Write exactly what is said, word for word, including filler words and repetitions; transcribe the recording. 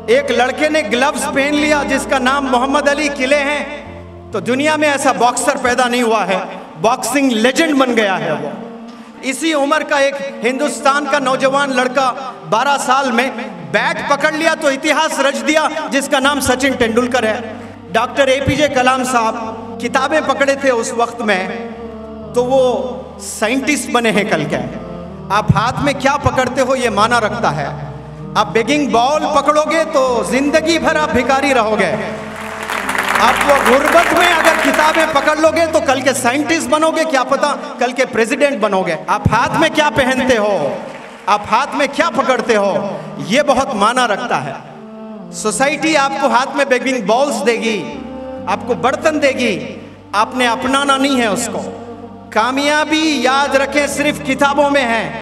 एक लड़के ने ग्लव्स पहन लिया जिसका नाम मोहम्मद अली किले हैं, तो दुनिया में ऐसा बॉक्सर पैदा नहीं हुआ है, बॉक्सिंग लेजेंड बन गया है वो। इसी उम्र का एक हिंदुस्तान का नौजवान लड़का बारह साल में बैट पकड़ लिया तो इतिहास रच दिया, जिसका नाम सचिन तेंदुलकर है। डॉक्टर एपीजे कलाम साहब किताबें पकड़े थे उस वक्त में, तो वो साइंटिस्ट बने हैं कल के। आप हाथ में क्या पकड़ते हो ये माना रखता है। आप बेगिंग बॉल पकड़ोगे तो जिंदगी भर आप भिखारी रहोगे। आप वो गुर्बत में अगर किताबें पकड़ लोगे तो कल के साइंटिस्ट बनोगे, क्या पता कल के प्रेसिडेंट बनोगे। आप हाथ में क्या पहनते हो, आप हाथ में क्या पकड़ते हो, ये बहुत माना रखता है। सोसाइटी आपको हाथ में बेगिंग बॉल्स देगी, आपको बर्तन देगी, आपने अपनाना नहीं है उसको। कामयाबी याद रखें सिर्फ किताबों में है।